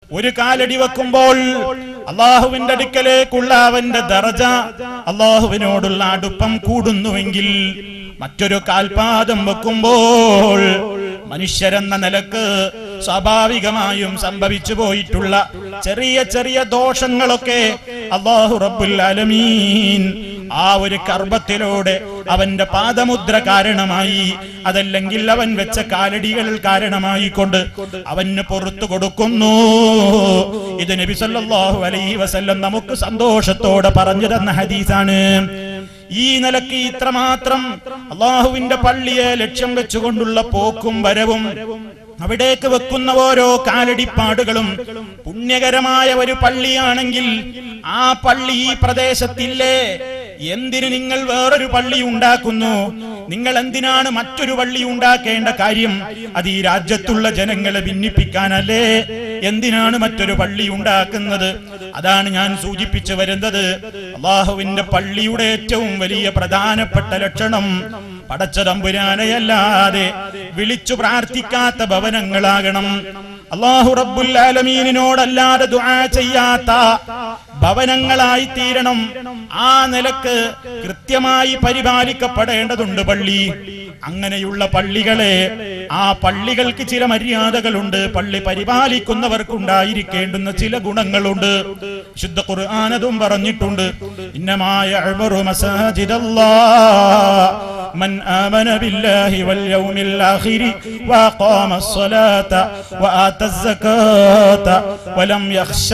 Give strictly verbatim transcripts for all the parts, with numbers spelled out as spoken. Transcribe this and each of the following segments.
ഒരു കാലടി വെക്കുമ്പോൾ അള്ളാഹുവിന്റെ അടുക്കലേക്കുള്ള അവന്റെ ദറജ, അള്ളാഹുവിനോടുള്ള അടുപ്പം കൂടുന്നുവെങ്കിൽ മറ്റൊരു കാൽപാദം വെക്കുമ്പോൾ മനുഷ്യരെന്ന നിലക്ക് സ്വാഭാവികമായും സംഭവിച്ചു പോയിട്ടുള്ള ചെറിയ ചെറിയ ദോഷങ്ങളൊക്കെ അല്ലാഹു റബ്ബുൽ ആലമീൻ ആ ഒരു കർമ്മത്തിലൂടെ അവന്റെ പാദമുദ്ര കാരണമായി, അതല്ലെങ്കിൽ അവൻ വെച്ച കാലടികൾ കാരണമായി കൊണ്ട് അവന് പുറത്തു കൊടുക്കുന്നു. ഇത് നബി സല്ലല്ലാഹു അലൈഹി വസല്ലം നമുക്ക് സന്തോഷത്തോടെ പറഞ്ഞു തന്ന ഹദീസാണ്. ഈ നിലയ്ക്ക് ഇത്രമാത്രം അള്ളാഹുവിന്റെ പള്ളിയെ ലക്ഷ്യം വെച്ചുകൊണ്ടുള്ള പോക്കും വരവും, അവിടേക്ക് വെക്കുന്ന ഓരോ കാലടിപ്പാടുകളും പുണ്യകരമായ ഒരു പള്ളിയാണെങ്കിൽ ആ പള്ളി ഈ പ്രദേശത്തില്ലേ, എന്തിന് നിങ്ങൾ വേറൊരു പള്ളി ഉണ്ടാക്കുന്നു? നിങ്ങൾ എന്തിനാണ് മറ്റൊരു പള്ളി ഉണ്ടാക്കേണ്ട കാര്യം? അത് ഈ രാജ്യത്തുള്ള ജനങ്ങളെ ഭിന്നിപ്പിക്കാനല്ലേ? എന്തിനാണ് മറ്റൊരു പള്ളി ഉണ്ടാക്കുന്നത്? അതാണ് ഞാൻ സൂചിപ്പിച്ചു വരുന്നത്. അല്ലാഹുവിന്റെ പള്ളിയുടെ ഏറ്റവും വലിയ പ്രധാനപ്പെട്ട ലക്ഷണം പടച്ചതമ്പുരാനെയല്ലാതെ വിളിച്ചു പ്രാർത്ഥിക്കാത്ത ഭവനങ്ങളാകണം. അല്ലാഹു റബ്ബുൽ ആലമീനിനോടല്ലാതെ ദുആ ചെയ്യാത്ത ഭവനങ്ങളായി തീരണം. ആ നിലക്ക് കൃത്യമായി പരിപാലിക്കപ്പെടേണ്ടതുണ്ട് പള്ളി. അങ്ങനെയുള്ള പള്ളികളെ, ആ പള്ളികൾക്ക് ചില മര്യാദകളുണ്ട്, പള്ളി പരിപാലിക്കുന്നവർക്കുണ്ടായിരിക്കേണ്ടുന്ന ചില ഗുണങ്ങളുണ്ട്. ശുദ്ധ ഖുർആൻ അതും പറഞ്ഞിട്ടുണ്ട്. ഇന്നമാ യഅ്മുറു മസാജിദല്ലാഹ് മൻ ആമന ബില്ലാഹി വൽ യൗമിൽ ആഖിരി വഅഖാമസ് സ്വലാത വആതസ് സകാത വലം യഖ്ശ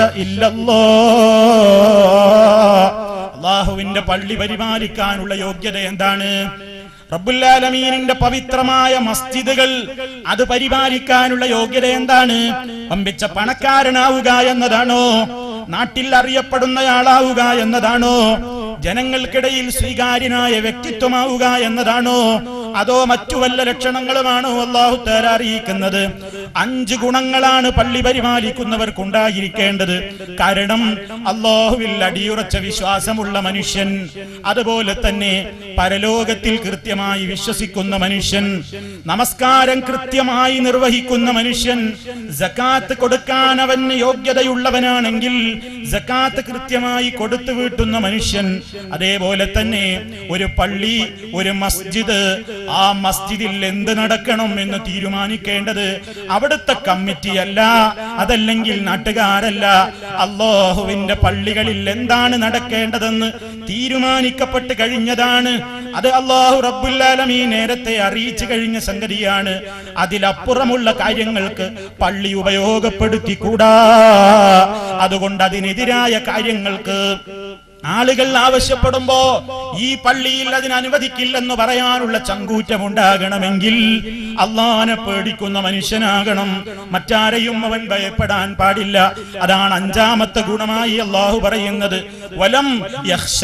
ഇല്ലല്ലാഹ്. അല്ലാഹുവിന്റെ പള്ളി പരിപാലിക്കാനുള്ള യോഗ്യത എന്താണ്? റബ്ബുൽ ആലമീനിന്റെ പവിത്രമായ മസ്ജിദുകൾ അത് പരിപാലിക്കാനുള്ള യോഗ്യത എന്താണ്? വമ്പിച്ച പണക്കാരനാവുക എന്നതാണോ? നാട്ടിൽ അറിയപ്പെടുന്നയാളാവുക എന്നതാണോ? ജനങ്ങൾക്കിടയിൽ സ്വീകാര്യനായ വ്യക്തിത്വമാവുക എന്നതാണോ? അതോ മറ്റു വല്ല ലക്ഷണങ്ങളുമാണോ അല്ലാഹു തആല അറിയിക്കുന്നത്? അഞ്ച് ഗുണങ്ങളാണ് പള്ളി പരിപാലിക്കുന്നവർക്കുണ്ടായിരിക്കേണ്ടത്. കാരണം അല്ലാഹുവിൽ അടിയുറച്ച വിശ്വാസമുള്ള മനുഷ്യൻ, അതുപോലെ തന്നെ പരലോകത്തിൽ കൃത്യമായി വിശ്വസിക്കുന്ന മനുഷ്യൻ, നമസ്കാരം കൃത്യമായി നിർവഹിക്കുന്ന മനുഷ്യൻ, സകാത്ത് കൊടുക്കാൻ അവന് യോഗ്യതയുള്ളവനാണെങ്കിൽ സകാത്ത് കൃത്യമായി കൊടുത്തു വീട്ടുന്ന മനുഷ്യൻ, അതേപോലെ തന്നെ ഒരു പള്ളി, ഒരു മസ്ജിദ്, ആ മസ്ജിദിൽ എന്ത് നടക്കണം എന്ന് തീരുമാനിക്കേണ്ടത് അവിടുത്തെ കമ്മിറ്റിയല്ല, അതല്ലെങ്കിൽ നാട്ടുകാരല്ല. അല്ലാഹുവിന്റെ പള്ളികളിൽ എന്താണ് നടക്കേണ്ടതെന്ന് തീരുമാനിക്കപ്പെട്ട് കഴിഞ്ഞതാണ്. അത് അല്ലാഹു റബ്ബുൽ ആലമീൻ നേരത്തെ അറിയിച്ചു കഴിഞ്ഞ സംഗതിയാണ്. അതിലപ്പുറമുള്ള കാര്യങ്ങൾക്ക് പള്ളി ഉപയോഗപ്പെടുത്തിക്കൂടാ. അതുകൊണ്ട് അതിനെതിരായ കാര്യങ്ങൾക്ക് ആളുകൾ ആവശ്യപ്പെടുമ്പോ ഈ പള്ളിയിൽ അതിന് അനുവദിക്കില്ലെന്ന് പറയാനുള്ള ചങ്കൂറ്റമുണ്ടാകണമെങ്കിൽ അല്ലാഹനെ പേടിക്കുന്ന മനുഷ്യനാകണം. മറ്റാരെയും അവൻ ഭയപ്പെടാൻ പാടില്ല. അതാണ് അഞ്ചാമത്തെ ഗുണമായി അല്ലാഹു പറയുന്നത്. വലം യഖ്ശ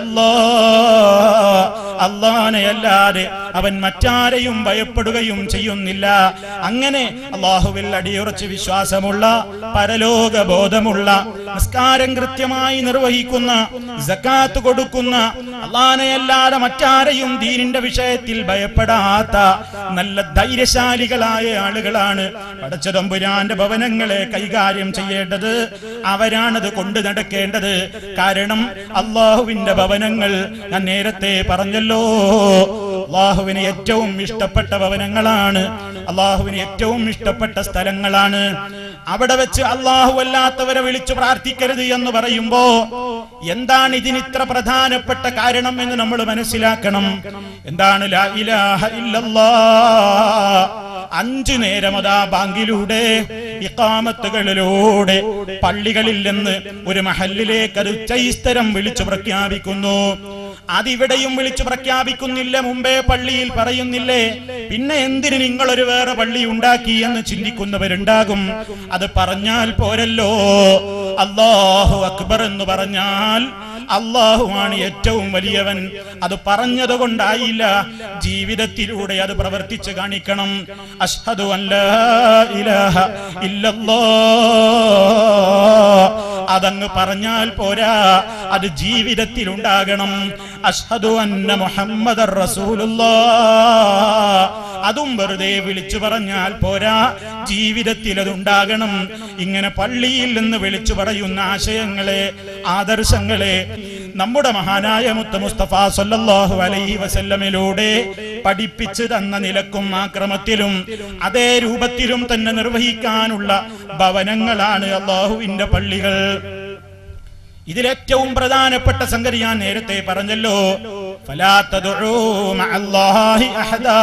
ഇല്ലല്ലാഹ്. അല്ലാഹനെയല്ലാതെ അവൻ മറ്റാരെയും ഭയപ്പെടുകയും ചെയ്യുന്നില്ല. അങ്ങനെ അല്ലാഹുവിൽ അടിയുറച്ച് വിശ്വാസമുള്ള, പരലോക ബോധമുള്ള, നിസ്കാരം കൃത്യമായി നിർവഹിക്കുന്ന, സകാത്ത് കൊടുക്കുന്ന, അല്ലാഹനെയല്ലാതെ മറ്റാരെയും ദീനിന്റെ വിഷയത്തിൽ ഭയപ്പെടാത്ത നല്ല ധൈര്യശാലികളായ ആളുകളാണ് പടച്ചതമ്പുരാന്റെ ഭവനങ്ങളെ കൈകാര്യം ചെയ്യേണ്ടത്. അവരാണത് കൊണ്ടു നടക്കേണ്ടത്. കാരണം അല്ലാഹുവിന്റെ ഭവനങ്ങൾ ഞാൻ നേരത്തെ പറഞ്ഞല്ലോ, അല്ലാഹുവിന് ഏറ്റവും ഇഷ്ടപ്പെട്ട ഭവനങ്ങളാണ്, അല്ലാഹുവിന് ഏറ്റവും ഇഷ്ടപ്പെട്ട സ്ഥലങ്ങളാണ്. അവിടെ വെച്ച് അല്ലാഹു അല്ലാത്തവരെ വിളിച്ചു പ്രാർത്ഥിക്കരുത് എന്ന് പറയുമ്പോ എന്താണ് ഇതിന് ഇത്ര പ്രധാനപ്പെട്ട കാരണം എന്ന് നമ്മൾ മനസ്സിലാക്കണം. എന്താണ് ലാ ഇലാഹ ഇല്ലല്ലാഹ്? അഞ്ചു നേരം അതാ ബാങ്കിലൂടെ, ഇഖാമത്തുകളിലൂടെ പള്ളികളിൽ നിന്ന് ഒരു മഹല്ലിലേക്ക് അത് ചൈസ്തരം വിളിച്ചു പ്രഖ്യാപിക്കുന്നു. അതിവിടെയും വിളിച്ചു പ്രഖ്യാപിക്കുന്നില്ല, മുമ്പേ പള്ളിയിൽ പറയുന്നില്ലേ? പിന്നെ എന്തിന് നിങ്ങളൊരു വേറെ പള്ളി ഉണ്ടാക്കി എന്ന് ചിന്തിക്കുന്നവരുണ്ടാകും. അത് പറഞ്ഞാൽ പോരല്ലോ. അല്ലാഹു അക്ബർ എന്ന് പറഞ്ഞാൽ അല്ലാഹുവാണ് ഏറ്റവും വലിയവൻ. അത് പറഞ്ഞത് കൊണ്ടായില്ല, ജീവിതത്തിലൂടെ അത് പ്രവർത്തിച്ച് കാണിക്കണം. അശ്ഹദു അല്ലാ ഇലാഹ ഇല്ലല്ലാഹ്, അതങ്ങ് പറഞ്ഞാൽ പോരാ, അത് ജീവിതത്തിൽ ഉണ്ടാകണം. അഷ്ഹദു അന്ന മുഹമ്മദർ റസൂലുള്ളാഹ്, അതും വെറുതെ വിളിച്ചു പറഞ്ഞാൽ പോരാ, ജീവിതത്തിൽ അതുണ്ടാകണം. ഇങ്ങനെ പള്ളിയിൽ നിന്ന് വിളിച്ചു പറയുന്ന ആശയങ്ങളെ, ആദർശങ്ങളെ നമ്മുടെ മഹാനായ മുത്ത് മുസ്തഫ സല്ലല്ലാഹു അലൈഹി വസല്ലമയിലൂടെ പഠിപ്പിച്ചു തന്ന നിലക്കും ആ ക്രമത്തിലും അതേ രൂപത്തിലും തന്നെ നിർവഹിക്കാനുള്ള ഭവനങ്ങളാണ് അല്ലാഹുവിന്റെ പള്ളികൾ. ഇതിലേറ്റവും പ്രധാനപ്പെട്ട സംഗതി ഞാൻ നേരത്തെ പറഞ്ഞല്ലോ, ഫലാ തദ്ഉ മഅല്ലാഹി അഹദാ,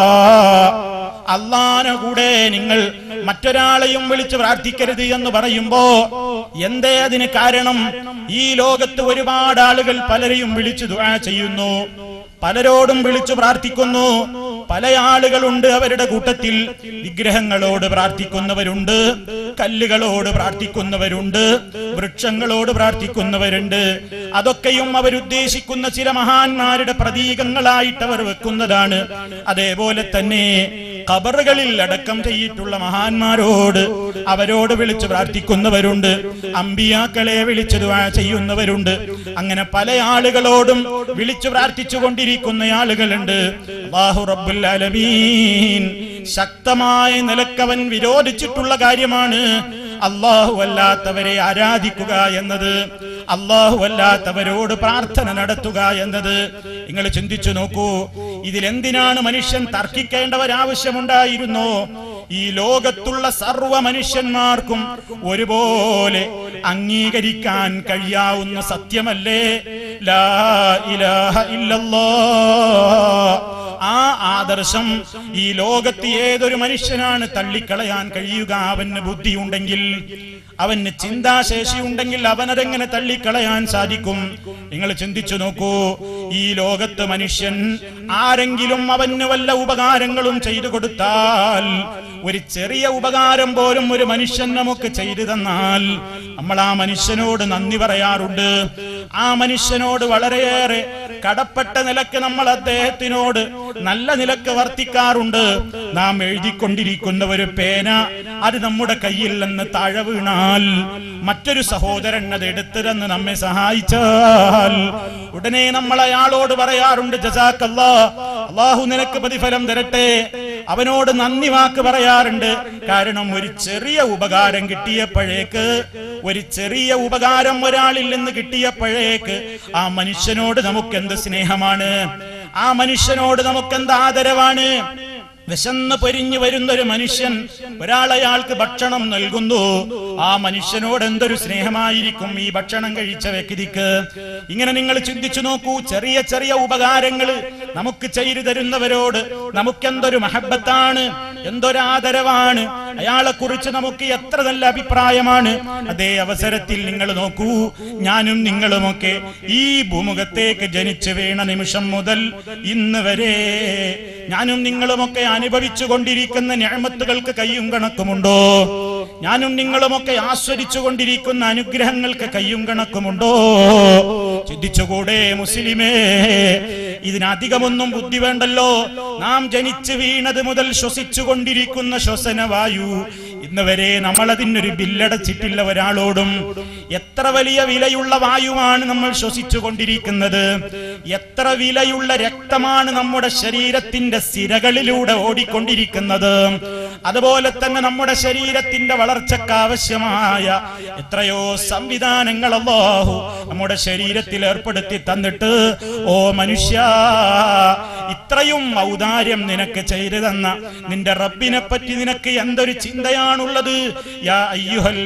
അല്ലാഹുവിനെ കൂടെ നിങ്ങൾ മറ്റൊരാളെയും വിളിച്ച് പ്രാർത്ഥിക്കരുത് എന്ന് പറയുമ്പോ എന്തേ അതിന് കാരണം? ഈ ലോകത്ത് ഒരുപാട് ആളുകൾ പലരെയും വിളിച്ചു ദുആ ചെയ്യുന്നു, പലരോടും വിളിച്ചു പ്രാർത്ഥിക്കുന്നു. പല ആളുകളുണ്ട് അവരുടെ കൂട്ടത്തിൽ വിഗ്രഹങ്ങളോട് പ്രാർത്ഥിക്കുന്നവരുണ്ട്, കല്ലുകളോട് പ്രാർത്ഥിക്കുന്നവരുണ്ട്, വൃക്ഷങ്ങളോട് പ്രാർത്ഥിക്കുന്നവരുണ്ട്. അതൊക്കെയും അവരുദ്ദേശിക്കുന്ന ചില മഹാന്മാരുടെ പ്രതീകങ്ങളായിട്ട് അവർ വെക്കുന്നതാണ്. അതേപോലെ തന്നെ ഖബറുകളിൽ അടക്കം ചെയ്തിട്ടുള്ള മഹാന്മാരോട് അവരോട് വിളിച്ചു പ്രാർത്ഥിക്കുന്നവരുണ്ട്, അമ്പിയാക്കളെ വിളിച്ചു ദുആ ചെയ്യുന്നവരുണ്ട്. അങ്ങനെ പല ആളുകളോടും വിളിച്ചു പ്രാർത്ഥിച്ചു കൊണ്ടിരിക്കുന്ന ആളുകളുണ്ട്. അല്ലാഹു റബ്ബുൽ ആലമീൻ ശക്തമായ നിലക്കവൻ വിരോധിച്ചിട്ടുള്ള കാര്യമാണ് അല്ലാഹു അല്ലാത്തവരെ ആരാധിക്കുക എന്നത്, അല്ലാഹു അല്ലാത്തവരോട് പ്രാർത്ഥന നടത്തുക എന്നത്. നിങ്ങൾ ചിന്തിച്ചു നോക്കൂ, ഇതിലെന്തിനാണ് മനുഷ്യൻ തർക്കിക്കേണ്ട ഒരാവശ്യമുണ്ടായിരുന്നോ? ഈ ലോകത്തുള്ള സർവ്വ മനുഷ്യന്മാർക്കും ഒരുപോലെ അംഗീകരിക്കാൻ കഴിയാവുന്ന സത്യമല്ലേ ലാ ഇലാഹ ഇല്ലല്ലാഹ്. ആ ആദർശം ഈ ലോകത്ത് ഏതൊരു മനുഷ്യനാണ് തള്ളിക്കളയാൻ കഴിയുക? അവന് ബുദ്ധിയുണ്ടെങ്കിൽ, അവന് ചിന്താശേഷി ഉണ്ടെങ്കിൽ അവനതെങ്ങനെ തള്ളിക്കളയാൻ സാധിക്കും? നിങ്ങൾ ചിന്തിച്ചു നോക്കൂ, ഈ ലോകത്ത് മനുഷ്യൻ ആരെങ്കിലും അവന് വല്ല ഉപകാരങ്ങളും ചെയ്തു കൊടുത്താൽ, ഒരു ചെറിയ ഉപകാരം പോലും ഒരു മനുഷ്യൻ നമുക്ക് ചെയ്തു തന്നാൽ നമ്മൾ ആ മനുഷ്യനോട് നന്ദി പറയാറുണ്ട്. ആ മനുഷ്യനോട് വളരെയേറെ കടപ്പെട്ട നിലക്ക് നമ്മൾ അദ്ദേഹത്തിനോട് നല്ല നിലക്ക് വർത്തിക്കാറുണ്ട്. നാം എഴുതിക്കൊണ്ടിരിക്കുന്ന ഒരു പേന അത് നമ്മുടെ കയ്യിൽ നിന്ന് താഴെ വീണാൽ മറ്റൊരു സഹോദരൻ അത് എടുത്തു തന്ന് നമ്മെ സഹായിച്ചാൽ ഉടനെ നമ്മൾ അയാളോട് പറയാറുണ്ട്, ജസാക്കല്ലാഹ്, അല്ലാഹു നിനക്ക് പ്രതിഫലം തരട്ടെ. അവനോട് നന്ദി വാക്ക് പറയാറുണ്ട്. കാരണം ഒരു ചെറിയ ഉപകാരം കിട്ടിയപ്പോഴേക്ക്, ഒരു ചെറിയ ഉപകാരം ഒരാളിൽ നിന്ന് കിട്ടിയപ്പോഴേക്ക് ആ മനുഷ്യനോട് നമുക്കെന്ത് സ്നേഹമാണ്, ആ മനുഷ്യനോട് നമുക്കെന്ത് ആദരവാണ്. വിശന്ന് പൊരിഞ്ഞു വരുന്നൊരു മനുഷ്യൻ ഒരാളയാൾക്ക് ഭക്ഷണം നൽകുന്നു, ആ മനുഷ്യനോട് എന്തൊരു സ്നേഹമായിരിക്കും ഈ ഭക്ഷണം കഴിച്ച വ്യക്തിക്ക്. ഇങ്ങനെ നിങ്ങൾ ചിന്തിച്ചു നോക്കൂ, ചെറിയ ചെറിയ ഉപകാരങ്ങൾ നമുക്ക് ചെയ്തു തരുന്നവരോട് നമുക്കെന്തൊരു മഹബത്താണ്, എന്തൊരാദരവാണ്, അയാളെ കുറിച്ച് നമുക്ക് എത്ര നല്ല അഭിപ്രായമാണ്. അതേ അവസരത്തിൽ നിങ്ങൾ നോക്കൂ, ഞാനും നിങ്ങളുമൊക്കെ ഈ ഭൂമുഖത്തേക്ക് ജനിച്ചു വീണ നിമിഷം മുതൽ ഇന്ന് വരെ ഞാനും നിങ്ങളുമൊക്കെ അനുഭവിച്ചു കൊണ്ടിരിക്കുന്ന നിഅമത്തുകൾക്ക് കയ്യും കണക്കുമുണ്ടോ? ഞാനും നിങ്ങളുമൊക്കെ ആസ്വദിച്ചു കൊണ്ടിരിക്കുന്ന അനുഗ്രഹങ്ങൾക്ക് കയ്യും കണക്കുമുണ്ടോ? ചിന്തിച്ചുകൂടെ മുസ്ലിമേ? ഇതിനധികമൊന്നും ബുദ്ധി വേണ്ടല്ലോ. നാം ജനിച്ചു വീണത് മുതൽ ശ്വസിച്ചു കൊണ്ടിരിക്കുന്ന ശ്വസനവായു ഇന്ന് വരെ നമ്മൾ അതിനൊരു ബില്ലടച്ചിട്ടില്ല ഒരാളോടും. എത്ര വലിയ വിലയുള്ള വായുവാണ് നമ്മൾ ശ്വസിച്ചു കൊണ്ടിരിക്കുന്നത്, എത്ര വിലയുള്ള രക്തമാണ് നമ്മുടെ ശരീരത്തിന്റെ സിരകളിലൂടെ ഓടിക്കൊണ്ടിരിക്കുന്നത്. അതുപോലെ തന്നെ നമ്മുടെ ശരീരത്തിന്റെ വളർച്ചയ്ക്ക് ആവശ്യമായ എത്രയോ സംവിധാനങ്ങൾ അല്ലാഹു നമ്മുടെ ശരീരത്തിൽ ഏർപ്പെടുത്തി തന്നിട്ട്, ഓ മനുഷ്യ, ഇത്രയും ഔദാര്യം നിനക്ക് ചെയ്തു തന്ന നിന്റെ റബ്ബിനെ പറ്റി നിനക്ക് എന്തൊരു ചിന്തയാണുള്ളത്? യാ അയ്യുഹൽ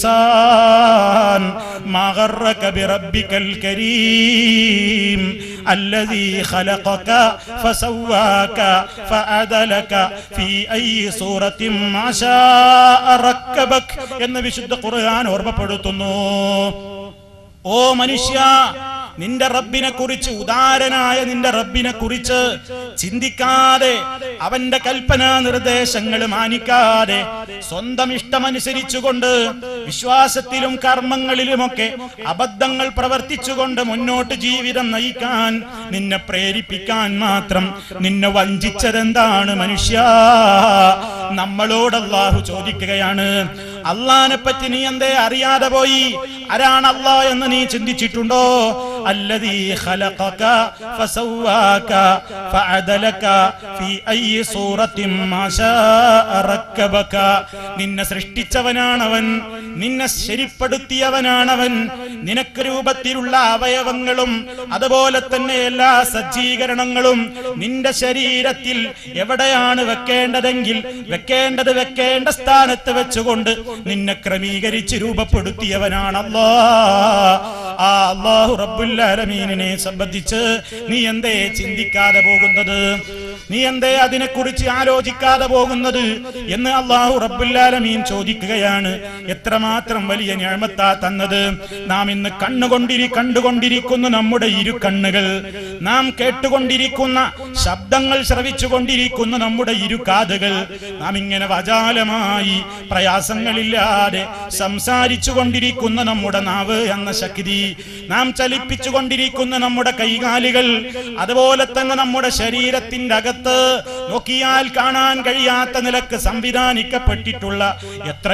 ഇൻസാൻ മാ ഗർറക ബിറബ്ബികൽ കരീം അല്ലദീ ഖലഖക ഫസവ്വാക ഫഅദലക ഫീ അയ്യി സൂറത്തിൻ മാ ശാഅ റക്കബക എന്ന് വിശുദ്ധ ഖുർആൻ ഓർമ്മപ്പെടുത്തുന്നു. ഓ മനുഷ്യ, നിന്റെ റബ്ബിനെ കുറിച്ച്, ഉദാരനായ നിന്റെ റബ്ബിനെ കുറിച്ച് ചിന്തിക്കാതെ, അവന്റെ കൽപ്പനാ നിർദ്ദേശങ്ങൾ മാനിക്കാതെ, സ്വന്തം ഇഷ്ടമനുസരിച്ചുകൊണ്ട് വിശ്വാസത്തിലും കർമ്മങ്ങളിലുമൊക്കെ അബദ്ധങ്ങൾ പ്രവർത്തിച്ചുകൊണ്ട് മുന്നോട്ട് ജീവിതം നയിക്കാൻ നിന്നെ പ്രേരിപ്പിക്കാൻ മാത്രം നിന്നെ വഞ്ചിച്ചതെന്താണ് മനുഷ്യ? നമ്മളോട് അല്ലാഹു ചോദിക്കുകയാണ്. അള്ളാഹിനെ പറ്റി നീ എന്തേ അറിയാതെ പോയി? ആരാണ് അള്ളാഹ് എന്ന് നീ ചിന്തിച്ചിട്ടുണ്ടോ? അല്ലദീ ഖലഖക ഫസവ്വാക ഫഅദലക ഫീ അയ്യി സൂറത്തിൻ മാ ശാഅ റക്കബക. നിന്നെ സൃഷ്ടിച്ചവനാണവൻ, നിന്നെ ശരിപ്പെടുത്തിയവനാണവൻ. നിനക്ക് രൂപത്തിലുള്ള അവയവങ്ങളും അതുപോലെ തന്നെ എല്ലാ സജ്ജീകരണങ്ങളും നിന്റെ ശരീരത്തിൽ എവിടെയാണ് വെക്കേണ്ടതെങ്കിൽ വെക്കേണ്ടത് വെക്കേണ്ട സ്ഥാനത്ത് വെച്ചുകൊണ്ട് നിന്നെ ക്രമീകരിച്ച് രൂപപ്പെടുത്തിയവനാണ് അല്ലാഹ്. ആ അല്ലാഹു റബ്ബുൽ ആലമീനിനെ സംബന്ധിച്ച് നീ എന്തേ ചിന്തിക്കാതെ പോകുന്നത്? നീ എന്തേ അതിനെക്കുറിച്ച് ആലോചിക്കാതെ പോകുന്നത് എന്ന് അല്ലാഹു റബ്ബുൽ ആലമീൻ ചോദിക്കുകയാണ്. എത്രമാത്രം വലിയ നിഅമത്താ തന്നത്. നാം ഇന്ന് കണ്ണുകൊണ്ടിരി കണ്ടുകൊണ്ടിരിക്കുന്ന നമ്മുടെ ഇരു കണ്ണുകൾ, നാം കേട്ടുകൊണ്ടിരിക്കുന്ന ശബ്ദങ്ങൾ ശ്രവിച്ചുകൊണ്ടിരിക്കുന്ന നമ്മുടെ ഇരു കാതുകൾ, നാം ഇങ്ങനെ വജാലമായി പ്രയാസങ്ങളില്ലാതെ സംസാരിച്ചു കൊണ്ടിരിക്കുന്ന നമ്മുടെ നാവ് എന്ന ശക്തി, നാം ചലിപ്പിച്ചുകൊണ്ടിരിക്കുന്ന നമ്മുടെ കൈകാലുകൾ, അതുപോലെ തന്നെ നമ്മുടെ ശരീരത്തിന്റെ അകത്ത് നോക്കിയാൽ കാണാൻ കഴിയാത്ത നിലക്ക് സംവിധാനിക്കപ്പെട്ടിട്ടുള്ള എത്ര